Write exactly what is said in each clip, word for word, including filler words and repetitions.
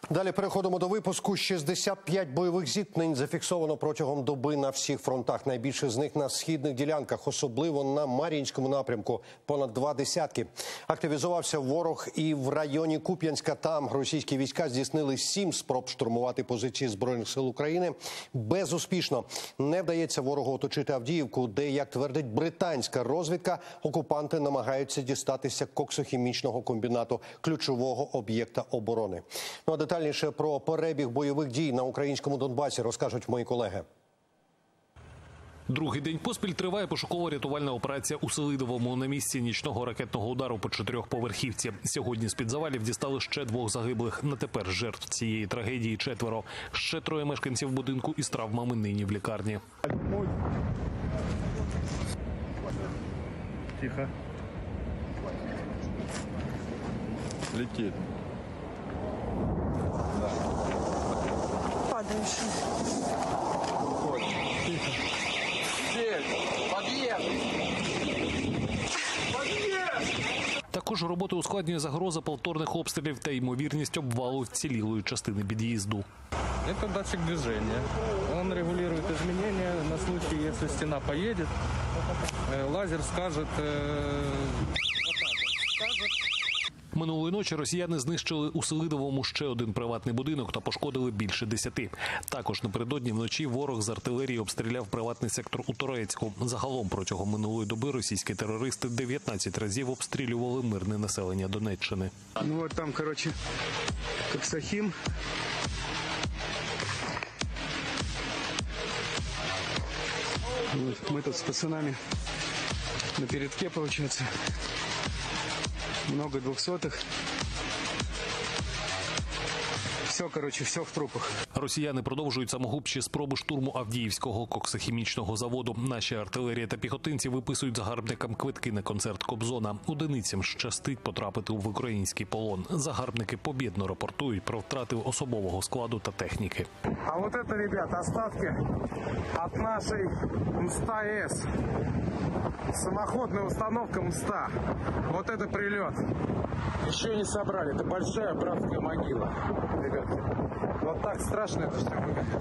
Далі переходимо до випуску. шістдесят п'ять бойових зіткнень зафіксовано протягом доби на всіх фронтах. Найбільше з них на східних ділянках, особливо на Мар'їнському напрямку. Понад два десятки. Активізувався ворог і в районі Куп'янська. Там російські війська здійснили сім спроб штурмувати позиції Збройних сил України. Безуспішно. Не вдається ворогу оточити Авдіївку, де, як твердить британська розвідка, окупанти намагаються дістатися коксохімічного комбінату, ключового об'єкта оборони. Ну, а детальніше про перебіг бойових дій на українському Донбасі розкажуть мої колеги. Другий день поспіль триває пошуково-рятувальна операція у Селидовому на місці нічного ракетного удару по чотирьохповерхівці. Сьогодні з-під завалів дістали ще двох загиблих. На тепер жертв цієї трагедії четверо. Ще троє мешканців будинку із травмами нині в лікарні. Тихо. Летит. Да. Падающий. Тихо. Подъезд! Подъезд! Також роботу ускладнює загроза повторних обстрілів та ймовірність обвалу вцілілої частини під'їзду. Это датчик движения. Он регулирует изменения на случай, если стена поедет. Лазер скажет... Минулої ночі росіяни знищили у Селидовому ще один приватний будинок та пошкодили більше десяти. Також напередодні вночі ворог з артилерії обстріляв приватний сектор у Торецьку. Загалом протягом минулої доби російські терористи дев'ятнадцять разів обстрілювали мирне населення Донеччини. Ну вот там, короче, Коксохим. Вот мы тут с пацанами на передке, получается. Много двухсотых. Все, короче, все в трупах. Росіяни продовжують самогубчі спроби штурму Авдіївського коксохімічного заводу. Наші артилерія та піхотинці виписують загарбникам квитки на концерт Кобзона. Одиницям щастить потрапити в український полон. Загарбники побєдно рапортують про втрати особового складу та техніки. А вот это, ребят, остатки от нашей МСТА-С. Самоходная установка МСТА. Вот это прилет. Еще не собрали. Это большая братская могила. Ребят, вот так страшно это все выглядит.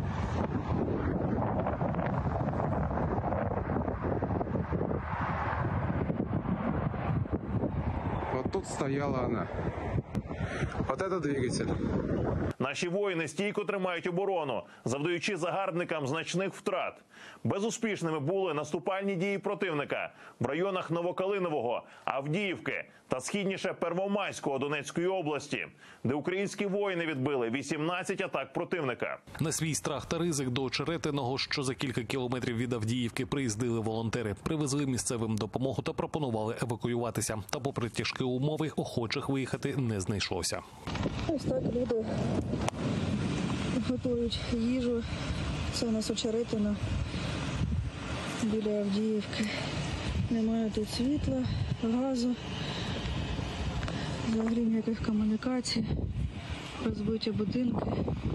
Вот тут стояла она. Вот это двигатель. Наші воїни стійко тримають оборону, завдаючи загарбникам значних втрат. Безуспішними були наступальні дії противника в районах Новокалинового, Авдіївки та східніше Первомайського Донецької області, де українські воїни відбили вісімнадцять атак противника. На свій страх та ризик до Очеретиного, що за кілька кілометрів від Авдіївки, приїздили волонтери, привезли місцевим допомогу та пропонували евакуюватися. Та попри тяжкі умови, охочих виїхати не знайшлося. Ось так люди готують їжу. Це у нас Очеретино, біля Авдіївки. Немає тут світла, газу, взагалі ніяких комунікацій, розбиті будинки.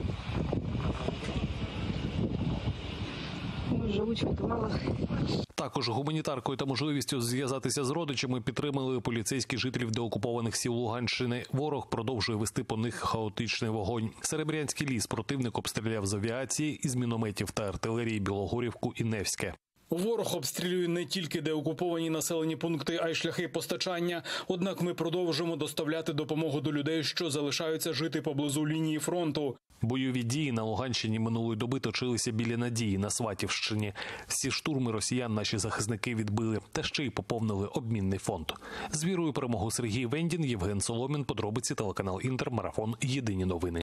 Живуть в підвалах. Також гуманітаркою та можливістю зв'язатися з родичами підтримали поліцейські жителів деокупованих сіл Луганщини. Ворог продовжує вести по них хаотичний вогонь. Серебрянський ліс противник обстріляв з авіації, із мінометів та артилерії Білогорівку і Невське. Ворог обстрілює не тільки деокуповані населені пункти, а й шляхи постачання. Однак ми продовжуємо доставляти допомогу до людей, що залишаються жити поблизу лінії фронту. Бойові дії на Луганщині минулої доби точилися біля Надії на Сватівщині. Всі штурми росіян наші захисники відбили, та ще й поповнили обмінний фонд. З вірою перемогу Сергій Вендін, Євген Соломін, подробиці, телеканал Інтер, марафон «Єдині новини».